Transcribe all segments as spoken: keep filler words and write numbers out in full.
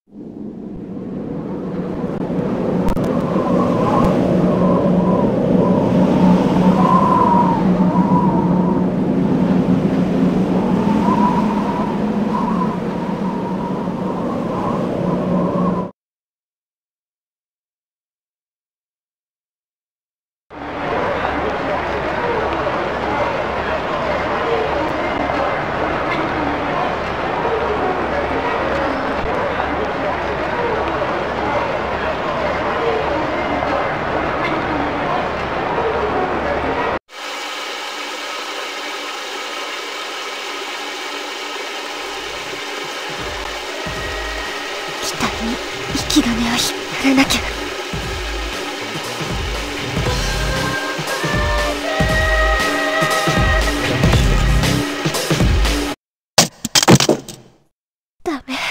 機体に息止めを引っ張らなきゃ。ダメ。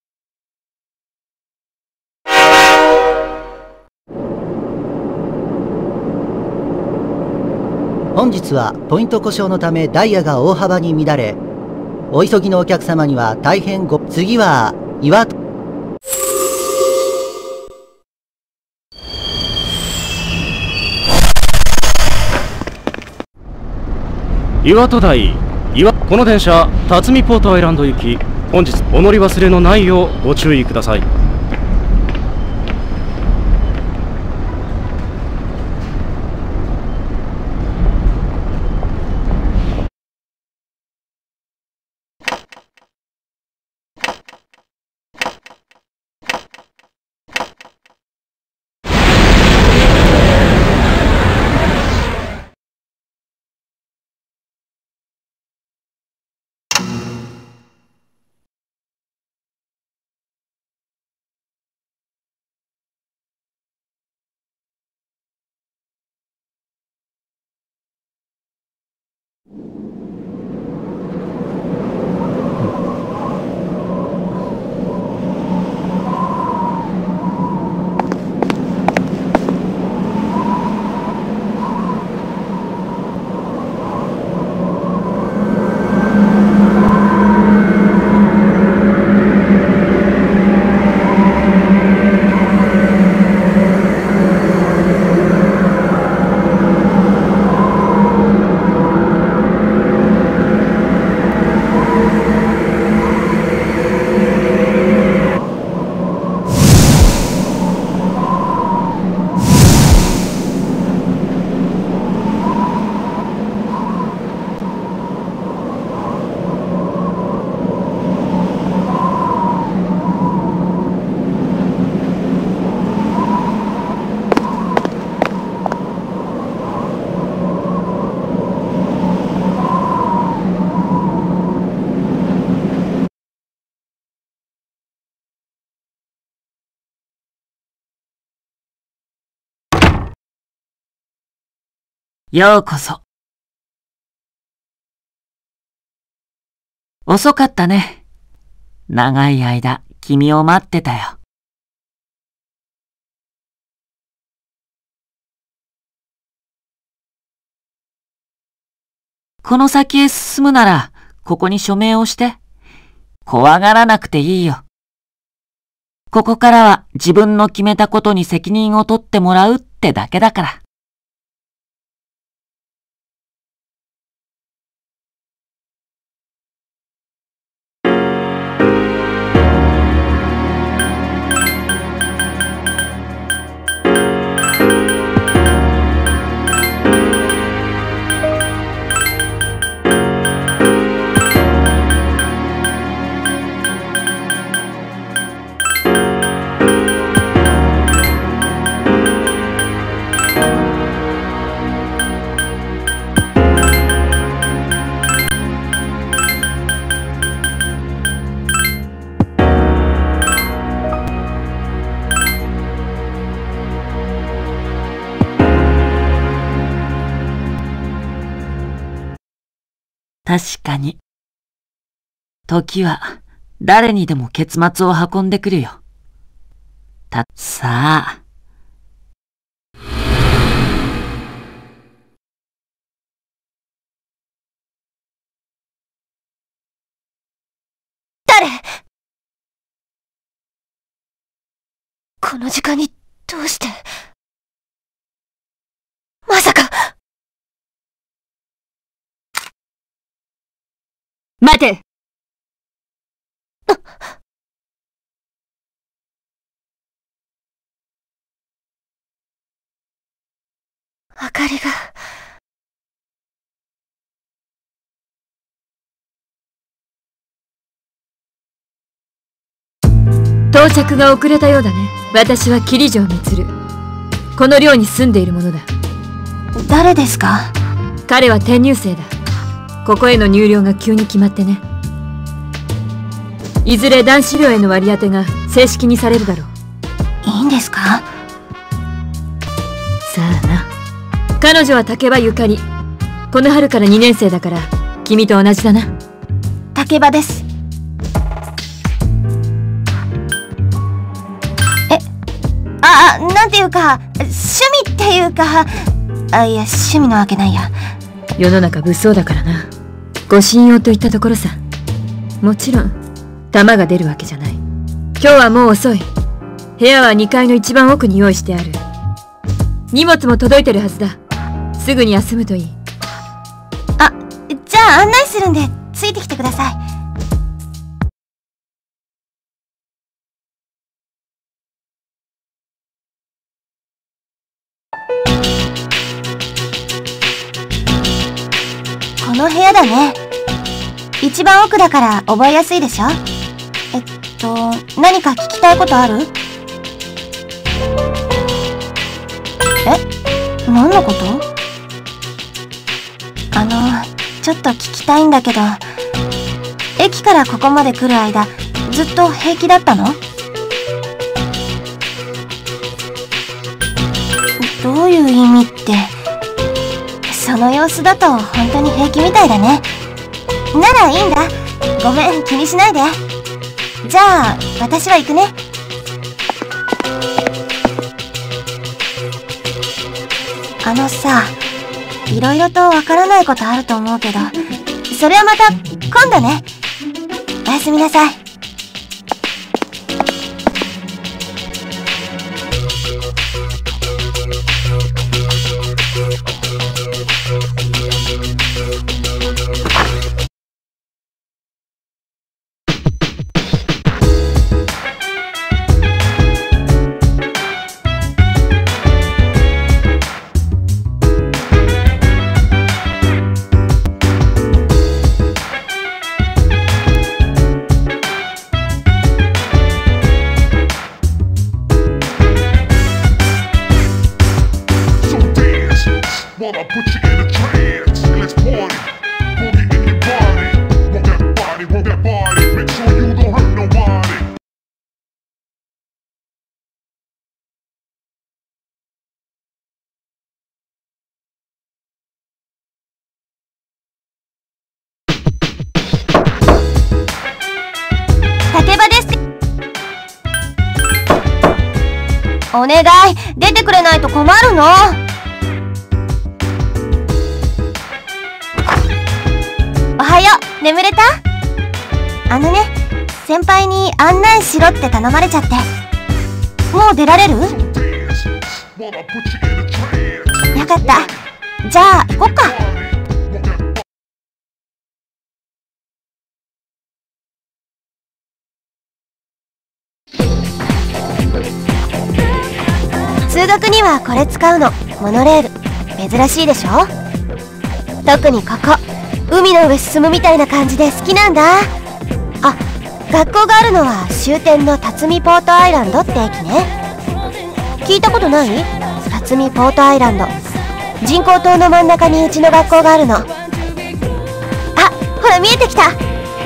本日はポイント故障のためダイヤが大幅に乱れ、お急ぎのお客様には大変ご。次は岩戸。 岩戸台岩この電車辰巳ポートアイランド行き、本日お乗り忘れのないようご注意ください。 ようこそ。遅かったね。長い間、君を待ってたよ。この先へ進むなら、ここに署名をして。怖がらなくていいよ。ここからは自分の決めたことに責任を取ってもらうってだけだから。確かに。時は誰にでも結末を運んでくるよ。た、さあ。 誰？ この時間にどうして。まさか。 待て。 明かりが。 到着が遅れたようだね。私は桐城充。この寮に住んでいる者だ。 誰ですか？ 彼は転入生だ。ここへの入寮が急に決まってね。いずれ男子寮への割り当てが正式にされるだろう。 いいんですか？ さあな。彼女は竹場ゆかり。この春からにねん生だから君と同じだな。 竹場です。え、あ、なんていうか、趣味っていうか、あ、いや、趣味のわけないや。 世の中物騒だからな。ご信用といったところさ。もちろん弾が出るわけじゃない。今日はもう遅い。部屋はにかいの一番奥に用意してある。荷物も届いてるはずだ。すぐに休むといい。 あ、じゃあ案内するんでついてきてください。この部屋だね。一番奥だから覚えやすいでしょ。えっと、何か聞きたいことある？え？何のこと？あの、ちょっと聞きたいんだけど、駅からここまで来る間、ずっと平気だったの？どういう意味って、その様子だと本当に平気みたいだね。ならいいんだ。ごめん、気にしないで。じゃあ、私は行くね。あのさ、いろいろとわからないことあると思うけど、それはまた今度ね。おやすみなさい。お願い、出てくれないと困るの。おはよう、眠れた？あのね、先輩に案内しろって頼まれちゃって。もう出られる？よかった。じゃあ行こっか。通学にはこれ使うの。モノレール珍しいでしょ。特にここ海の上進むみたいな感じで好きなんだ。あ、学校があるのは終点の辰巳ポートアイランドって駅ね。聞いたことない？辰巳ポートアイランド。人工島の真ん中にうちの学校があるの。あ、ほら見えてきた。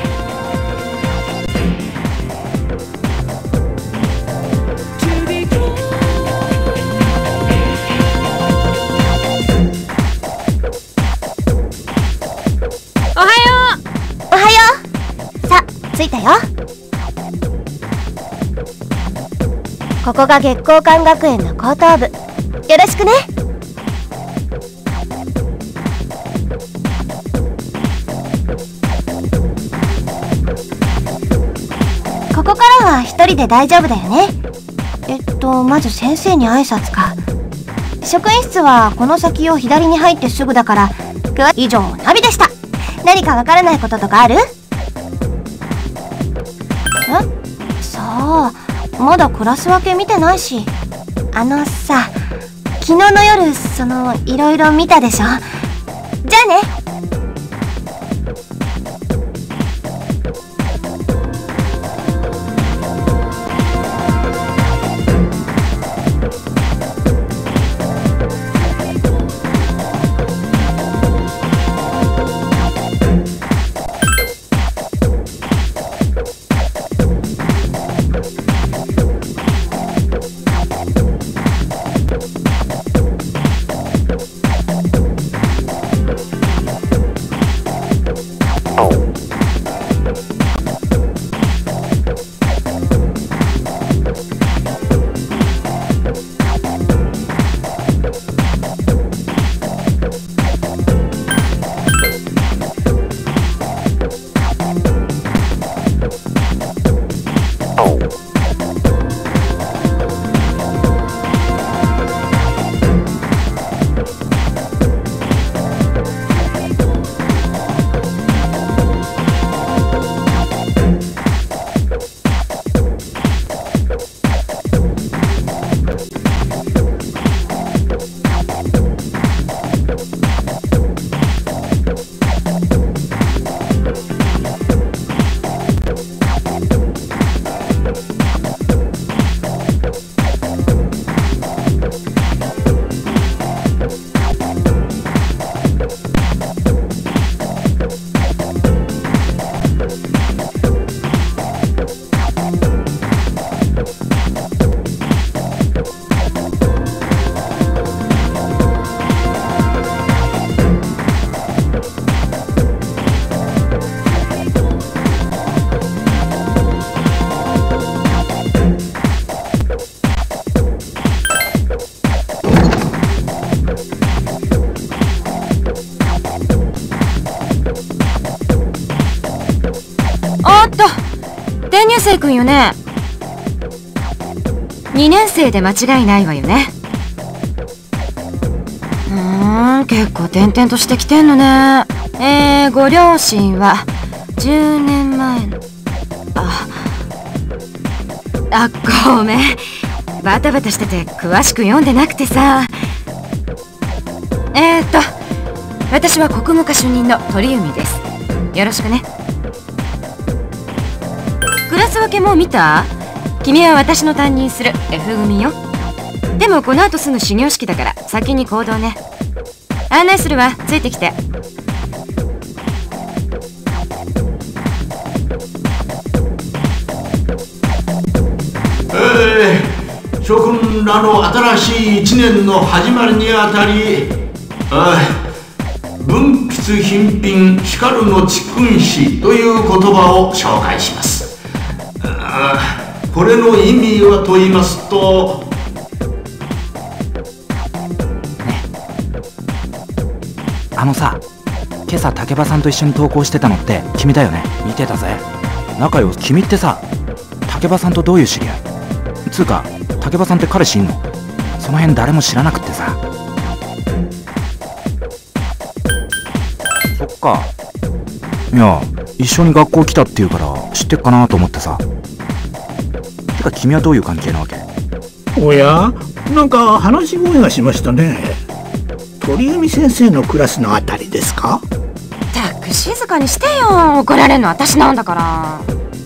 着いたよ。ここが月光館学園の高等部。よろしくね。ここからは一人で大丈夫だよね。 えっとまず先生に挨拶か。職員室はこの先を左に入ってすぐだから。以上ナビでした。何かわからないこととかある？ん？さあ、まだクラス分け見てないし。あのさ、昨日の夜そのいろいろ見たでしょ。じゃあね。 転入生くんよね。にねん生で間違いないわよね。うーん、結構転々としてきてんのね。えー、ご両親はじゅうねんまえの。ああ、ごめん、バタバタしてて詳しく読んでなくてさ。えーと私は国語科主任の鳥海です。よろしくね。クラス分けもう見た？君は私の担任する F 組よ。でもこの後すぐ始業式だから先に行動ね。案内するわ、ついてきて。 えー、諸君らの新しいいちねんの始まりにあたり、文筆品品しかるのちくんしという言葉を紹介します。これの意味はと言いますとね、あのさ、今朝竹場さんと一緒に投稿してたのって君だよね。見てたぜ。仲良し。君ってさ、竹場さんとどういう知り合い？つうか竹場さんって彼氏いんの？その辺誰も知らなくってさ。そっか。いや、一緒に学校来たっていうから知ってっかなと思ってさ。てか君はどういう関係なわけ？ おや、なんか話し声がしましたね。鳥海先生のクラスのあたりですか？ ったく静かにしてよ、怒られるの私なんだから。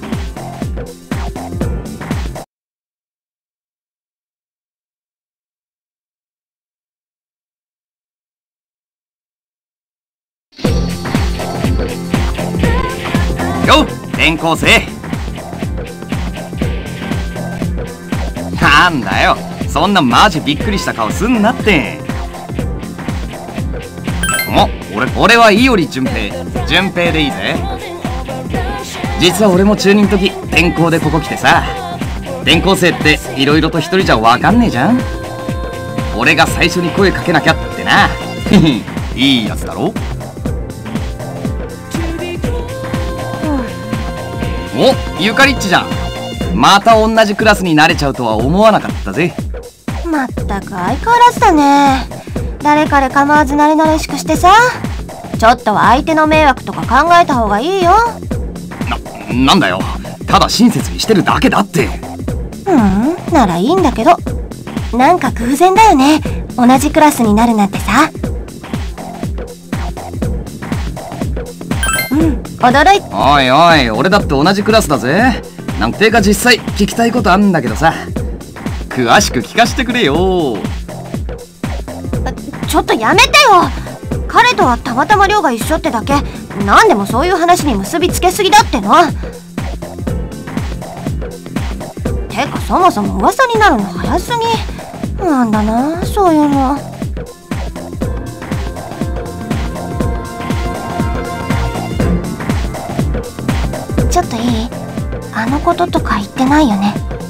よっ、転校生。なんだよ、そんなマジびっくりした顔すんなって。お、俺俺は伊織純平。純平でいいぜ。実は俺も中にの時転校でここ来てさ。転校生っていろいろと一人じゃ分かんねえじゃん。俺が最初に声かけなきゃってな。いいやつだろ。お、ゆかりっちじゃん。 また同じクラスになれちゃうとは思わなかったぜ。 まったく相変わらずだね。誰彼構わず慣れ慣れしくしてさ。ちょっとは相手の迷惑とか考えた方がいいよ。 な、なんだよ。ただ親切にしてるだけだって。 うん、ならいいんだけど。なんか偶然だよね。同じクラスになるなんてさ。うん、驚いた。 おいおい、俺だって同じクラスだぜ。なんてか実際聞きたいことあんだけどさ。詳しく聞かせてくれよ。 ちょっとやめてよ。彼とはたまたま寮が一緒ってだけ。何でもそういう話に結びつけすぎだっての。てかそもそも噂になるの早すぎ。なんだなそういうの。ちょっといい？あのこととか言ってないよね。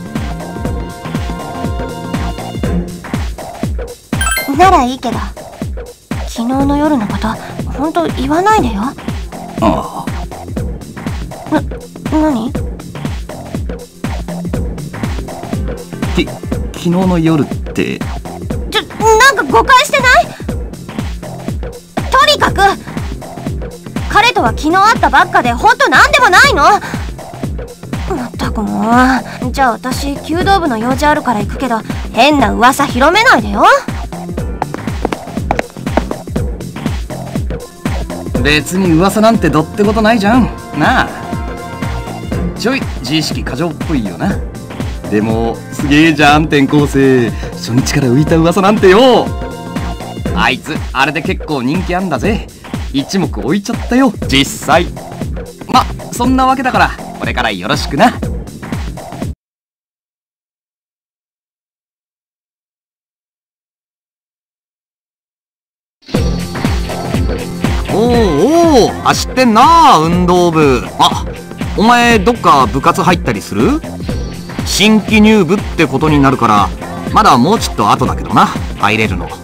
ならいいけど、昨日の夜のことほんと言わないでよ。 ああ。 な、何？ き、昨日の夜って。 ちょ、なんか誤解してない？とにかく彼とは昨日会ったばっかでほんとなんでもないの。まったくもう。じゃあ私弓道部の用事あるから行くけど、変な噂広めないでよ。 別に噂なんてどってことないじゃんなあ。ちょい自意識過剰っぽいよな。でもすげえじゃん転校生。初日から浮いた噂なんてよ。あいつあれで結構人気あんだぜ。一目置いちゃったよ実際。ま、そんなわけだからこれからよろしくな。おーおー、走ってんな運動部。あ、お前どっか部活入ったりする？新規入部ってことになるからまだもうちょっと後だけどな入れるの。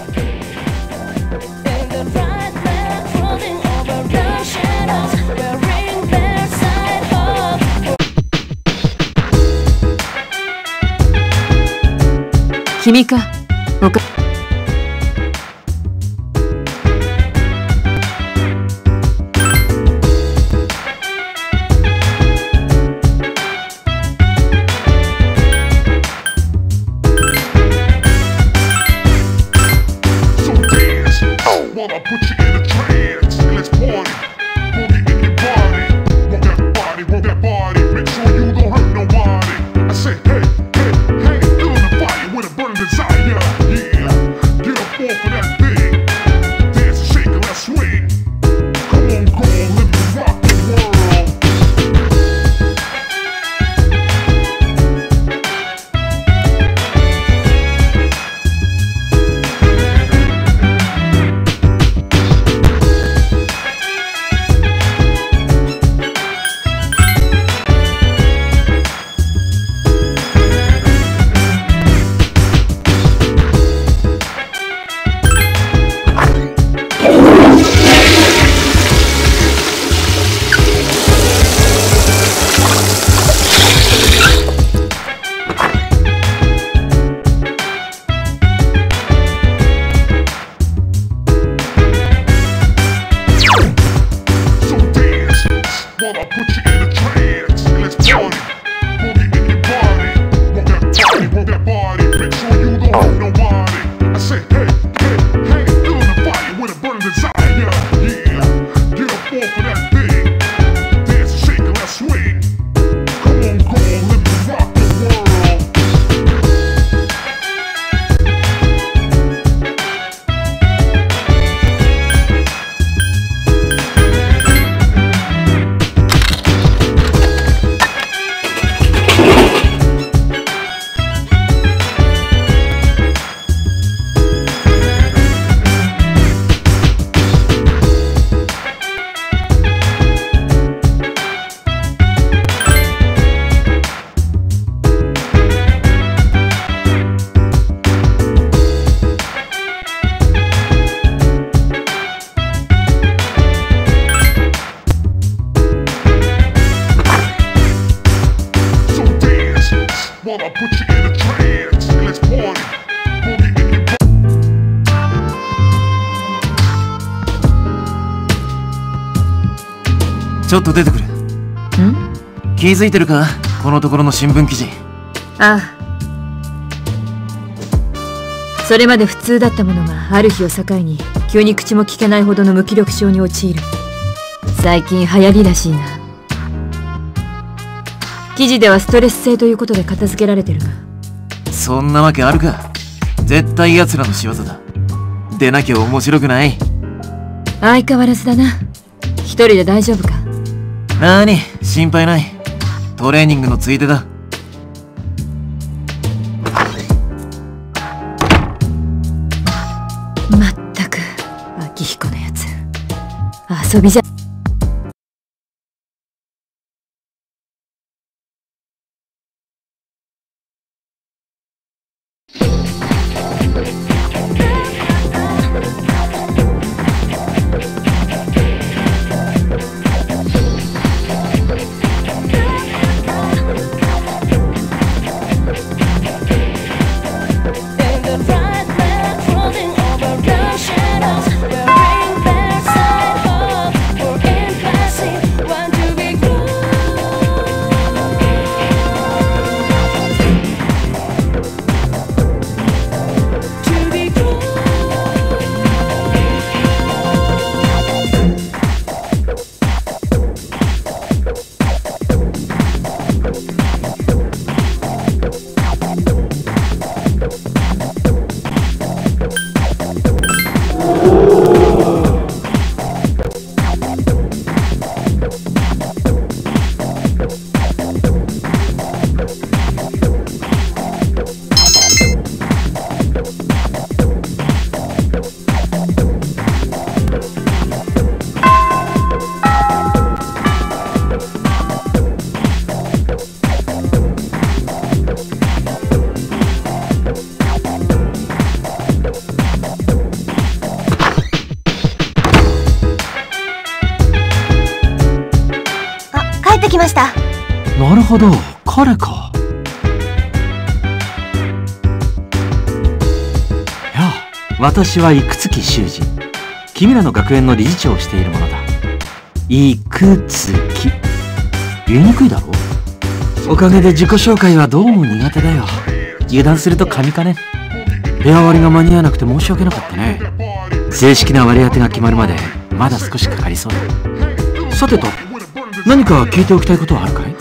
君か。おかょっと出てくる。ん？気づいてるか？このところの新聞記事。 ああ。それまで普通だったものがある日を境に急に口も聞けないほどの無気力症に陥る。最近流行りらしいな。記事ではストレス性ということで片付けられてるが。 そんなわけあるか。絶対奴らの仕業だ。でなきゃ面白くない。 相変わらずだな。一人で大丈夫か？ なーに、心配ない。トレーニングのついでだ。 まったく秋彦のやつ、遊びじゃ。 きました。 なるほど、彼か。やあ、私は生月修二。君らの学園の理事長をしているものだ。生月。言いにくいだろ。おかげで自己紹介はどうも苦手だよ。油断すると神かね。部屋割りが間に合わなくて申し訳なかったね。正式な割り当てが決まるまでまだ少しかかりそうだ。さてと、何か聞いておきたいことはあるかい？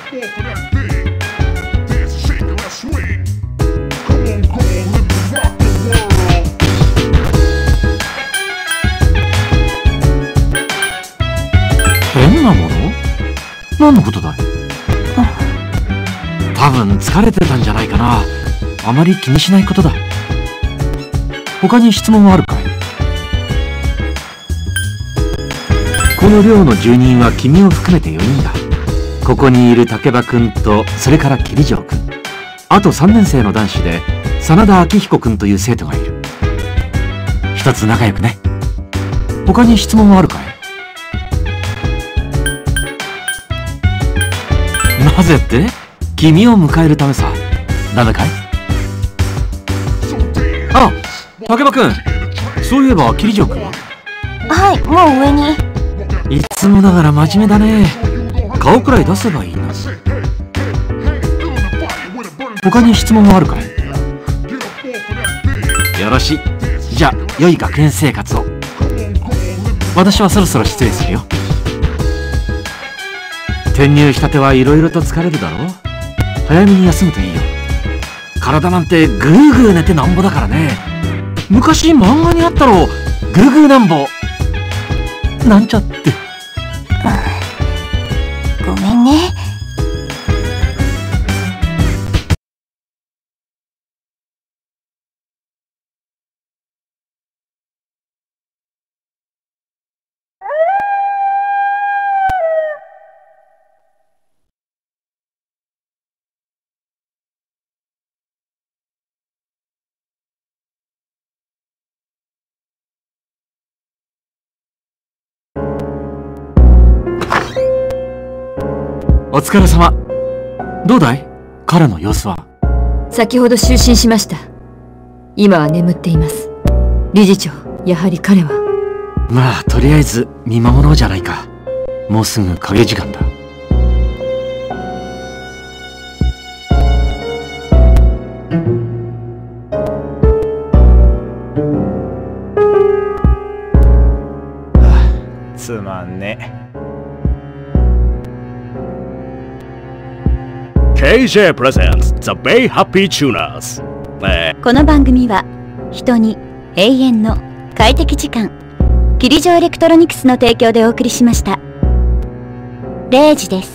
変なもの？何のことだい？多分疲れてたんじゃないかな。あまり気にしないことだ。他に質問はあるかい？この寮の住人は君を含めてよにんだ。ここにいる竹場くんと、それから桐城くん、あとさんねん生の男子で真田明彦くんという生徒がいる。一つ仲良くね。他に質問はあるかい？なぜって？君を迎えるためさ。ダメかい？あ、竹場くん、そういえば桐城くんは？ はい、もう上に。 いつもながら真面目だね。顔くらい出せばいいな。他に質問はあるかい？よろしい。じゃあ良い学園生活を。私はそろそろ失礼するよ。転入したてはいろいろと疲れるだろう。早めに休むといいよ。体なんてグーグー寝てなんぼだからね。昔漫画にあったろ、グーグーなんぼなんちゃって。 ごめんね。 お疲れ様。どうだい？彼の様子は。 先ほど就寝しました。今は眠っています。理事長、やはり彼は。 まあとりあえず見守ろうじゃないか。 もうすぐ影時間だ。 つまんね。 ケージェー presents The Bay Happy Tuners。 この番組は人に永遠の快適時間、キリジョエレクトロニクスの提供でお送りしました。れいじです。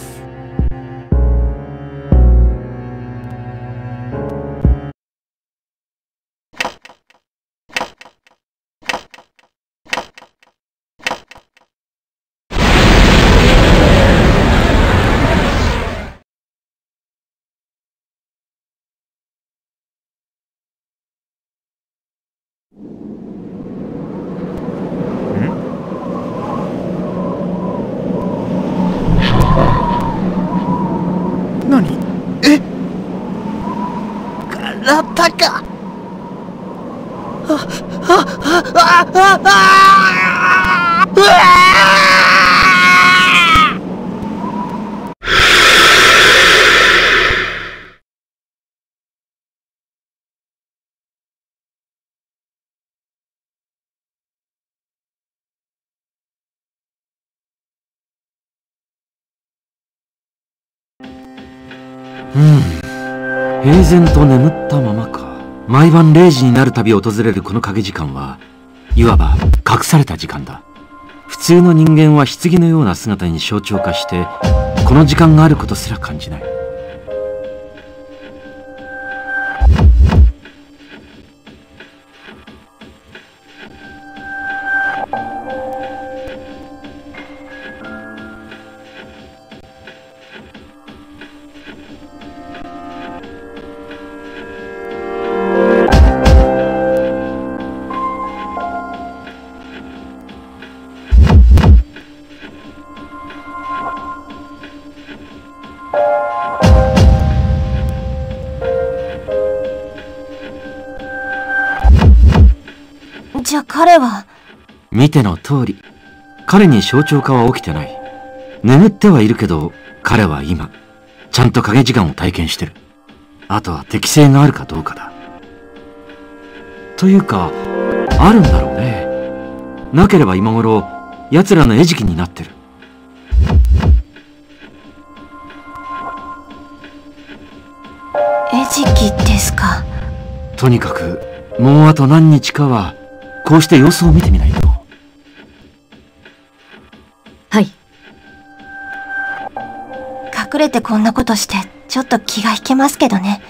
何？え？体が。あ、あ、あ、あ、あ、あ、うわうん、平然と眠ったままか。毎晩れいじになるたび訪れるこの影時間はいわば隠された時間だ。普通の人間は棺のような姿に象徴化してこの時間があることすら感じない。 じゃあ彼は。 見ての通り、彼に象徴化は起きてない。眠ってはいるけど、彼は今ちゃんと影時間を体験してる。あとは適性があるかどうかだ。というかあるんだろうね。なければ今頃奴らの餌食になってる。 餌食ですか。 とにかくもうあと何日かはこうして様子を見てみないと。 はい。 隠れてこんなことしてちょっと気が引けますけどね。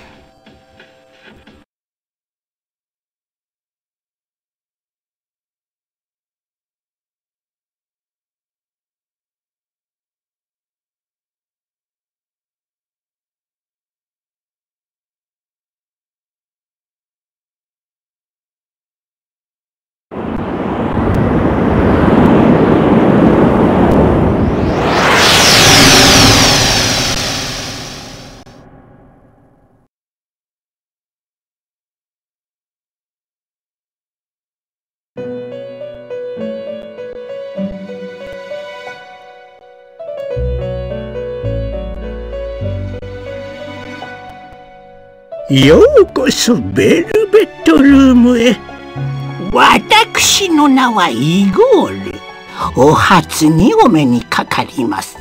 ようこそベルベットルームへ。私の名はイゴール。お初にお目にかかります。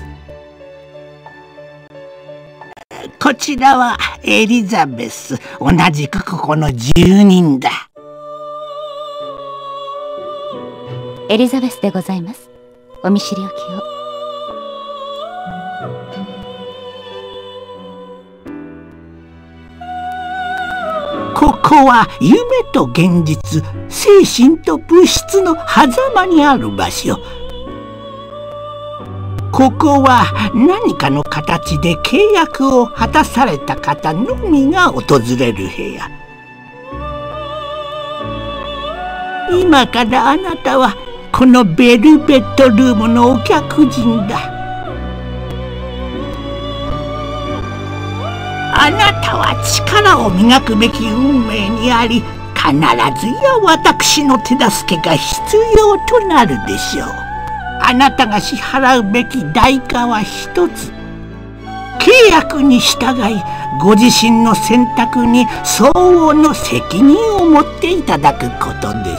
こちらはエリザベス、同じくここの住人だ。 エリザベスでございます。お見知りおきを。 ここは夢と現実、精神と物質の狭間にある場所。ここは何かの形で契約を果たされた方のみが訪れる部屋。今からあなたはこのベルベットルームのお客人だ。あなたは力を磨くべき運命にあり、必ずや私の手助けが必要となるでしょう。 あなたが支払うべき代価は一つ。契約に従いご自身の選択に相応の責任を持っていただくことです。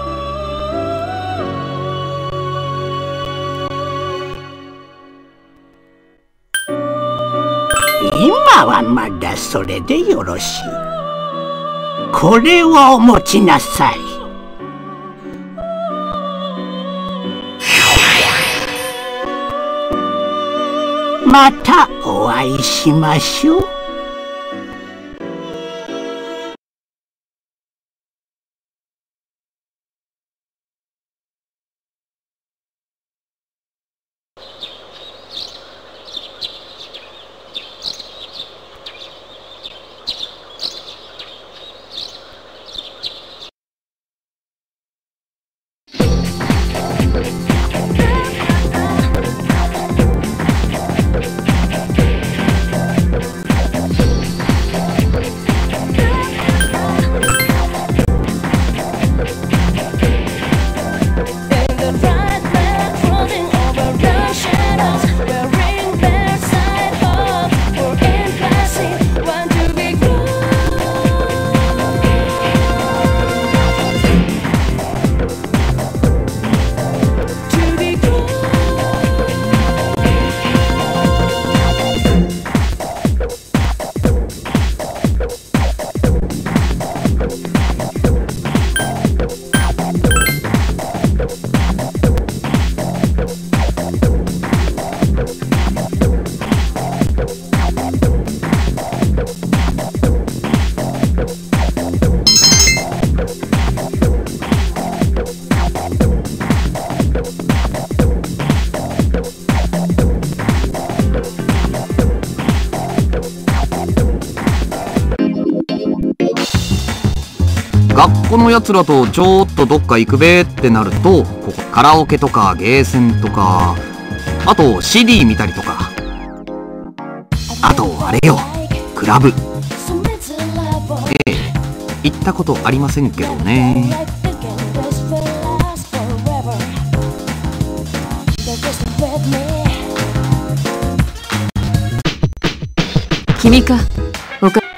今はまだそれでよろしい。これをお持ちなさい。またお会いしましょう。 学校のやつらとちょっとどっか行くべってなると、ここカラオケとかゲーセンとか、あと シーディー 見たりとか、あとあれよ、クラブ。ええ、行ったことありませんけどね。 君か。おか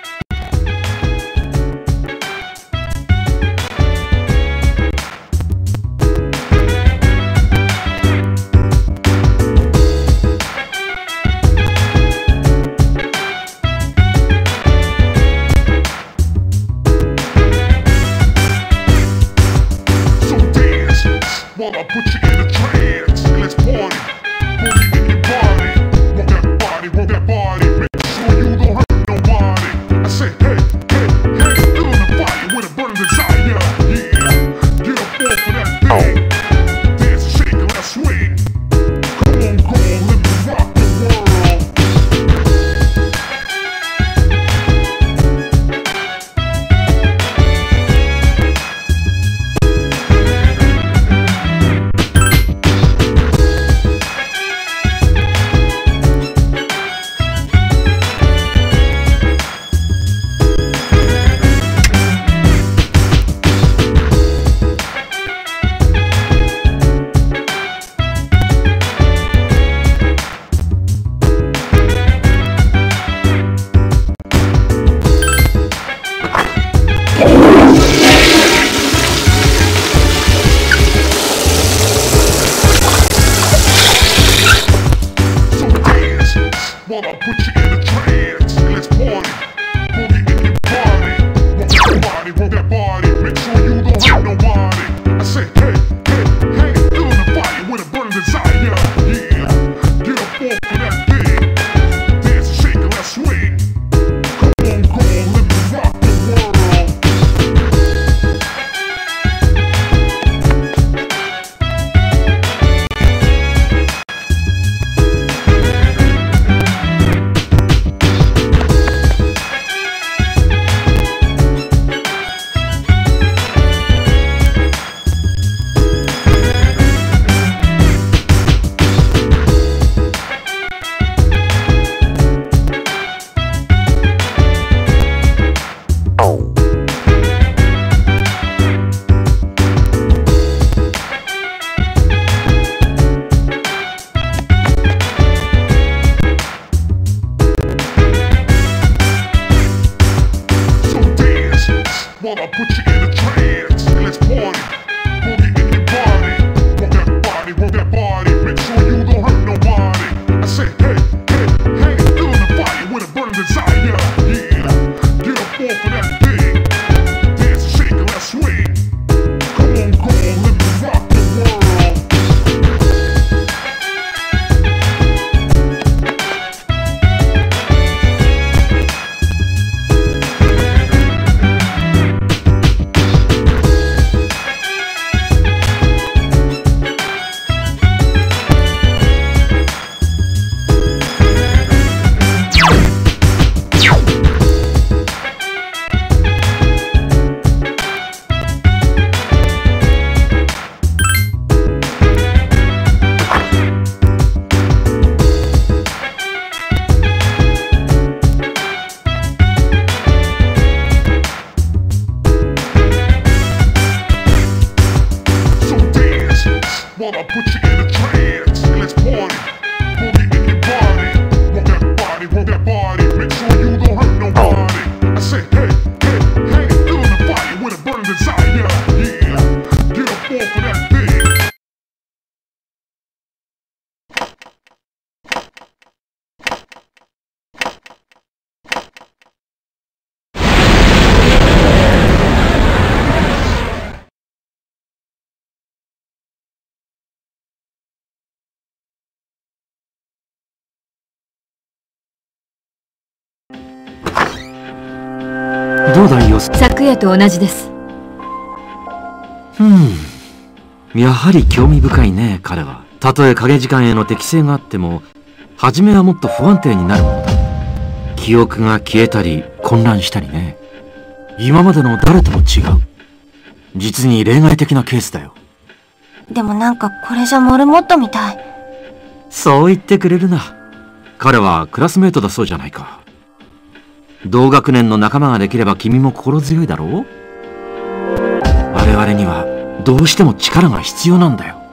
どうだいよ。 昨夜と同じです。 ふん、やはり興味深いね、彼は。たとえ影時間への適性があっても、初めはもっと不安定になるものだ。記憶が消えたり混乱したりね。今までの誰とも違う。実に例外的なケースだよ。 でもなんかこれじゃモルモットみたい。 そう言ってくれるな。彼はクラスメートだそうじゃないか。同学年の仲間ができれば君も心強いだろう。我々にはどうしても力が必要なんだよ。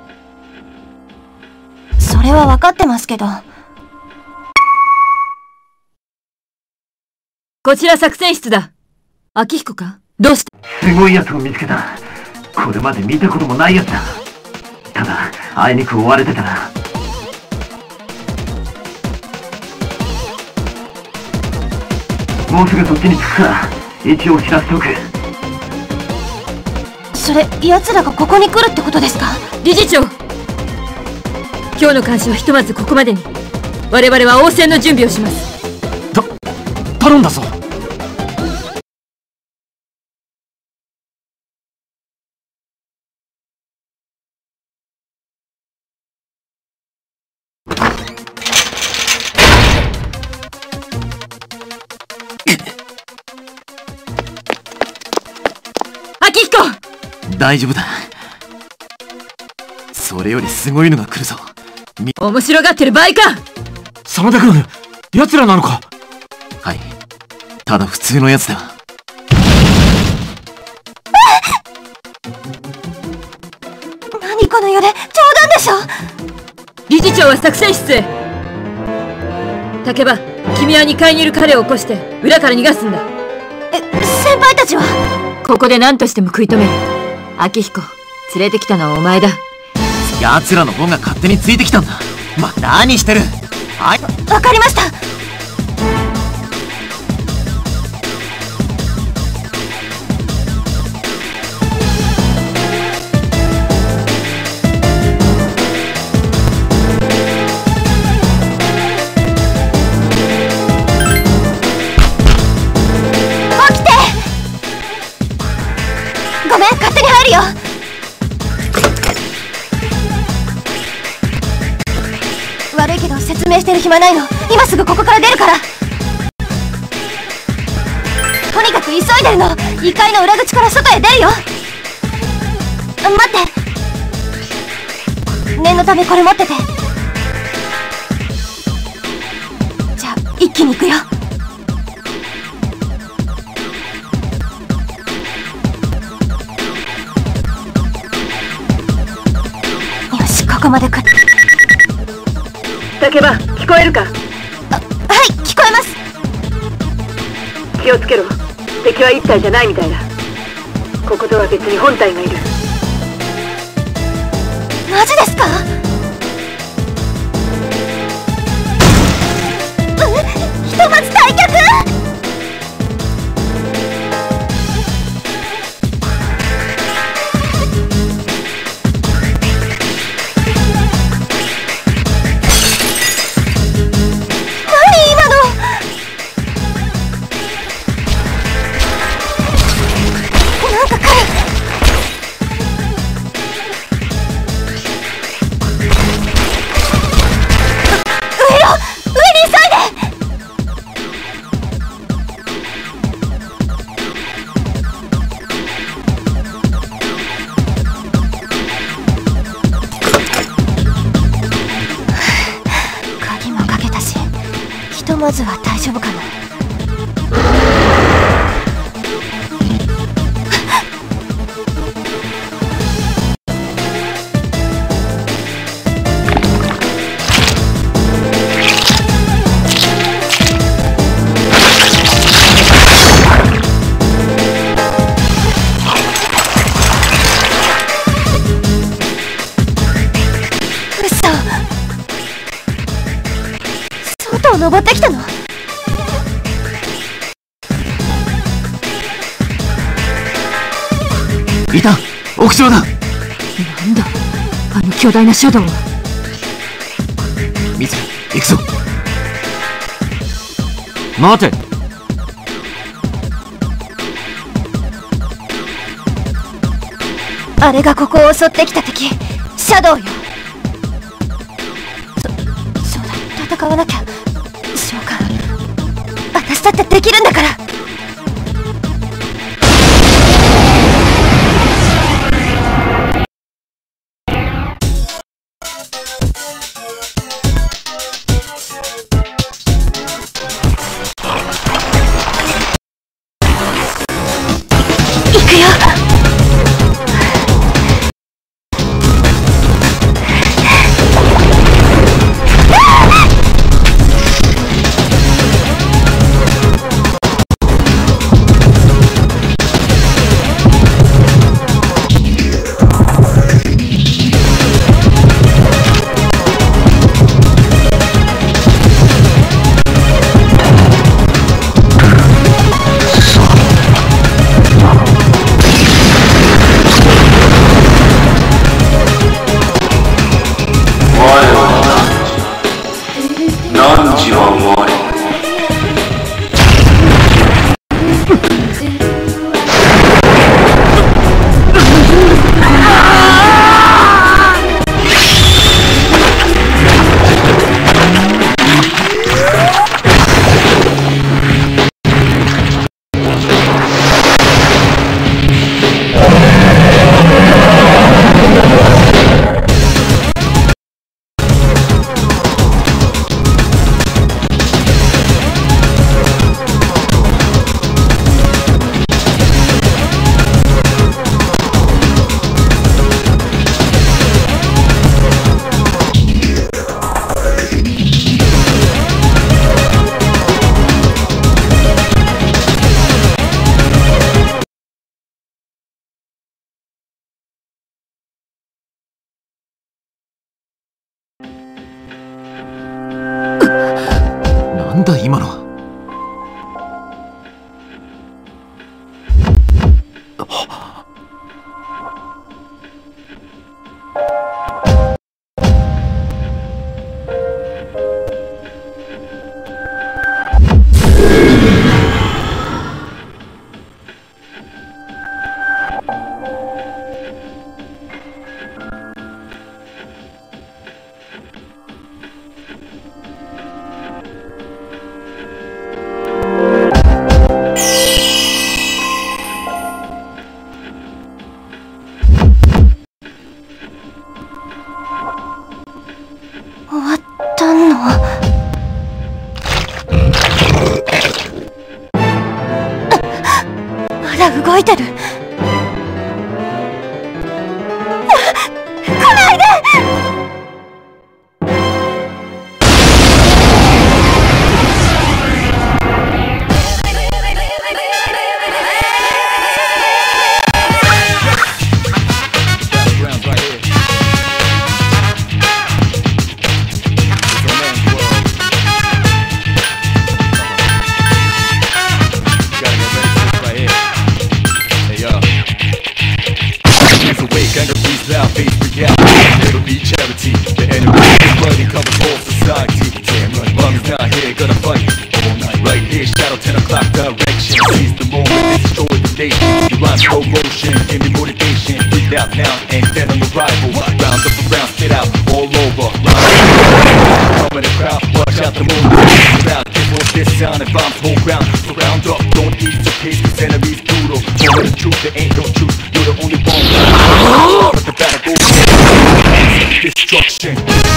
それは分かってますけど。 こちら作戦室だ。秋彦か？どうして？ すごいやつを見つけた。これまで見たこともないやつだ。ただあいにく追われてたな。もうすぐそっちに着くから一応知らせておく。 それ奴らがここに来るってことですか？ 理事長、今日の監視はひとまずここまでに。我々は応戦の準備をします。 た頼んだぞ。 秋彦！ 大丈夫だ。それよりすごいのが来るぞ。 面白がってる場合か。 真田君、奴らなのか？ はい、ただ普通のやつだ。 何この揺れ、冗談でしょ。 理事長は作戦室へ。竹場、君はにかいにいる彼を起こして裏から逃がすんだ。 え、先輩たちは？ ここで何としても食い止める。秋彦、連れてきたのはお前だ。 奴らの方が勝手についてきたんだ。ま、何してる？はい、 わかりました。起きて！ごめん、勝手に入るよ。悪いけど説明してる暇ないの。今すぐここから出るから。とにかく急いでるの。いっかいの裏口から外へ出るよ。あ、待って、念のためこれ持ってて。じゃあ一気に行くよ。よし、ここまで来る。 竹場、聞こえるか？ あ、はい、聞こえます。 気をつけろ。敵は一体じゃないみたいだ。 こことは別に本体がいる。 マジですか？ひとまず退却。まずは大丈夫かな。登ってきたの？ いた！屋上だ！ なんだあの巨大なシャドウは。 ミツル、行くぞ。待て。 あれがここを襲ってきた敵、シャドウよ。そ、そうだ、戦わなきゃ。召喚、私だってできるんだから。行くよ。 なんだ今のは。 動いてる。来ないで。 battle, ten o'clock direction. Seize the moment, destroy the nation. You run slow motion, give me motivation. Breathe out now and then on your rival. Round up around, spit out all over. Round in the crowd, watch out the moon. Around, give more this sound and bombs hold ground. So round up, don't ease the pace, cause enemies brutal. For the truth, there ain't no truth. You're the only one. But the battle goes on. Destruction.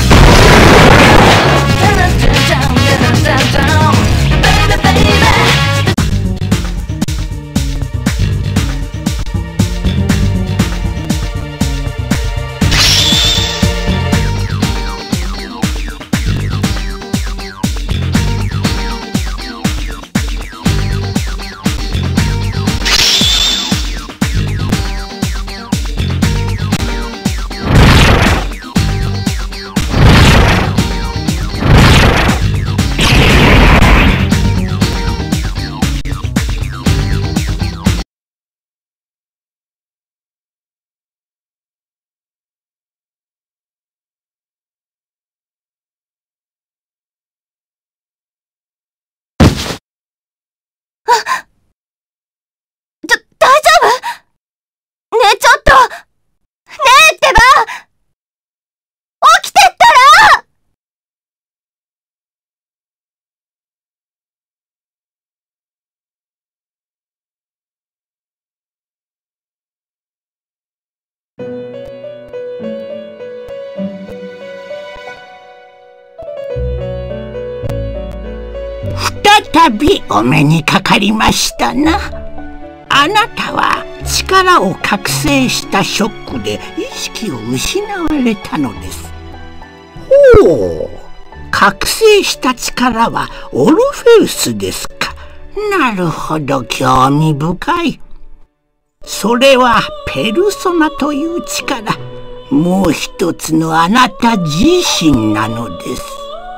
再びお目にかかりましたな。あなたは力を覚醒したショックで意識を失われたのです。ほう、覚醒した力はオルフェウスですか。なるほど、興味深い。それはペルソナという力、もう一つのあなた自身なのです。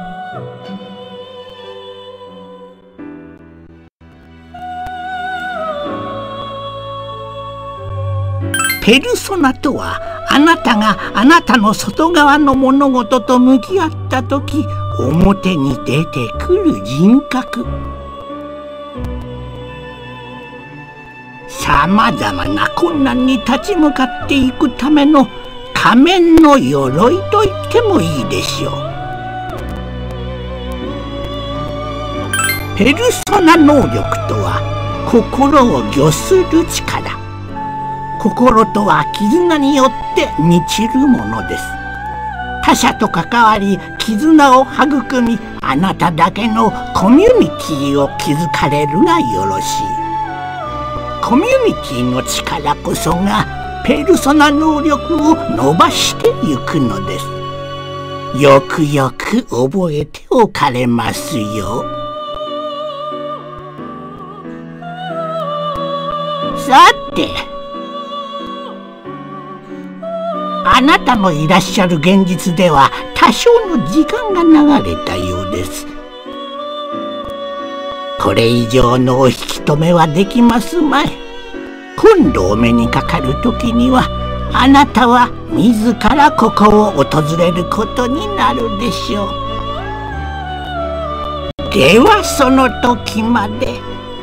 ペルソナとは、あなたがあなたの外側の物事と向き合った時、表に出てくる人格。さまざまな困難に立ち向かっていくための仮面の鎧と言ってもいいでしょう。ペルソナ能力とは、心を御する力。心とは絆によって満ちるものです。他者と関わり絆を育み、あなただけのコミュニティを築かれるがよろしい。コミュニティの力こそがペルソナ能力を伸ばしてゆくのです。よくよく覚えておかれますよ。さて、あなたのいらっしゃる現実では多少の時間が流れたようです。これ以上のお引き止めはできますまい。今度お目にかかる時には、あなたは自らここを訪れることになるでしょう。ではその時まで。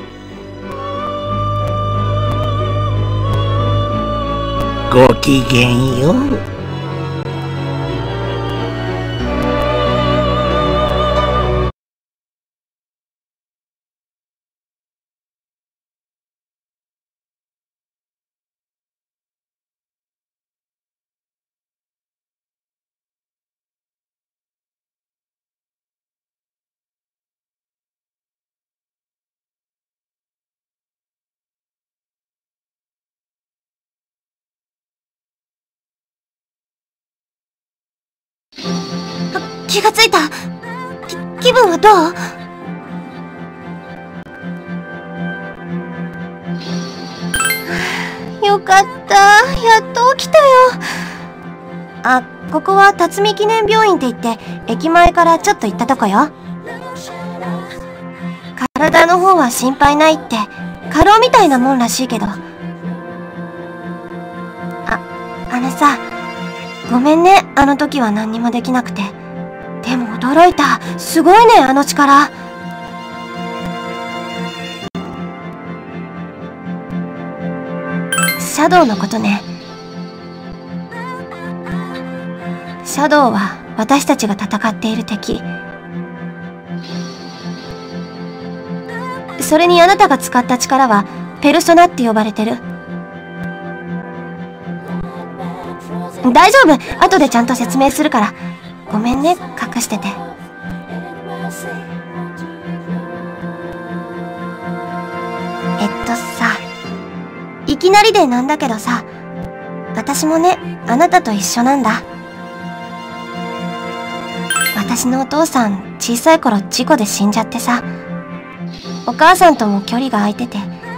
ごきげんよう。 気がついた。き気分はどう？よかった。やっと起きたよ。あ、ここは辰巳記念病院って言って、駅前からちょっと行ったとこよ。体の方は心配ないって、過労みたいなもんらしいけど。あ、あのさ、ごめんね、あの時は何にもできなくて。でも驚いた。すごいね、あの力。 シャドウのことね。シャドウは私たちが戦っている敵。それにあなたが使った力はペルソナって呼ばれてる。大丈夫、後でちゃんと説明するから。ごめんね、隠してて。えっとさ、いきなりでなんだけどさ、私もね、あなたと一緒なんだ。私のお父さん、小さい頃事故で死んじゃってさ、お母さんとも距離が空いてて。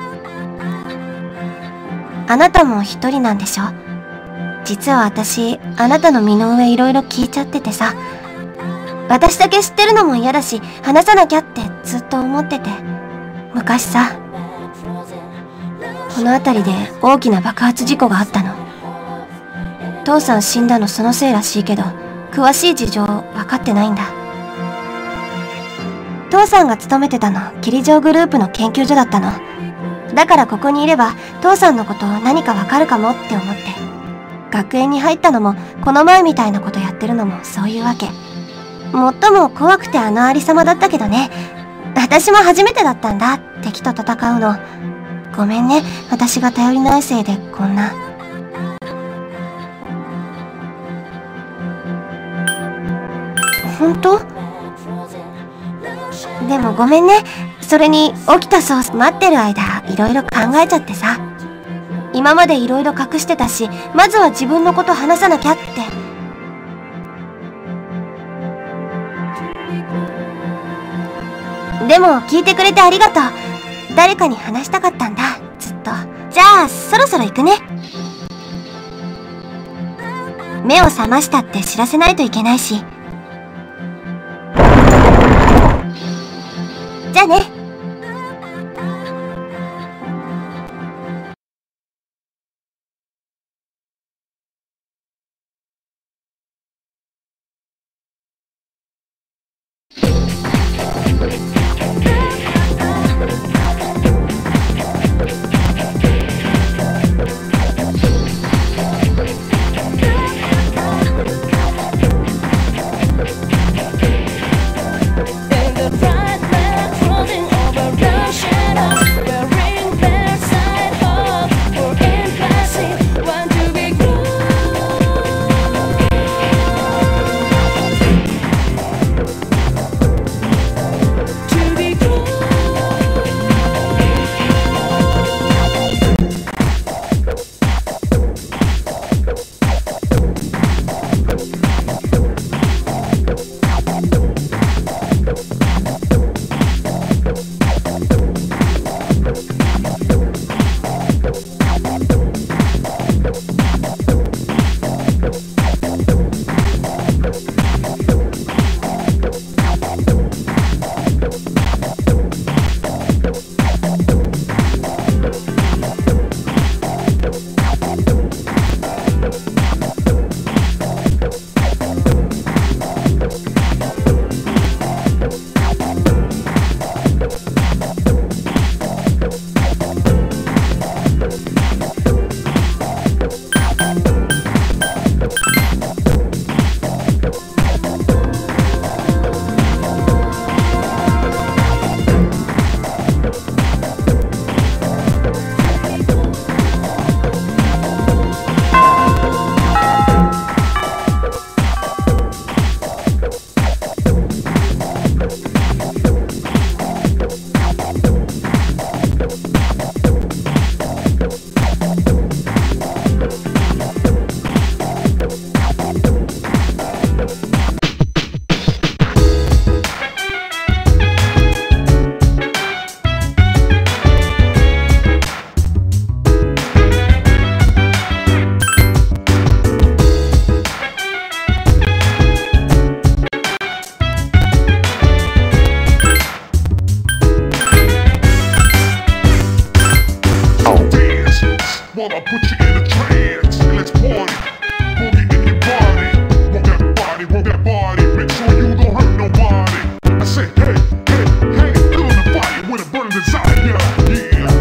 あなたも一人なんでしょ？実は私、あなたの身の上いろいろ聞いちゃっててさ、私だけ知ってるのも嫌だし、話さなきゃってずっと思ってて。昔さ、この辺りで大きな爆発事故があったの。父さん死んだのそのせいらしいけど、詳しい事情分かってないんだ。父さんが勤めてたの、霧城グループの研究所だったの。だからここにいれば、父さんのこと何か分かるかもって思って。学園に入ったのも、この前みたいなことやってるのもそういうわけ。最も怖くてあのありさまだったけどね。私も初めてだったんだ、敵と戦うの。ごめんね、私が頼りないせいでこんな。本当？でもごめんね。それに起きたソース待ってる間、いろいろ考えちゃってさ。今までいろいろ隠してたし、まずは自分のこと話さなきゃって。でも聞いてくれてありがとう。誰かに話したかったんだ、ずっと。じゃあそろそろ行くね。目を覚ましたって知らせないといけないし。じゃあね。 Wanna put you in a trance, let's party. Boogie in your body, rock that body, rock that body. Make sure you don't hurt nobody. I say hey, hey, hey, feel the fire with a burning desire. Yeah.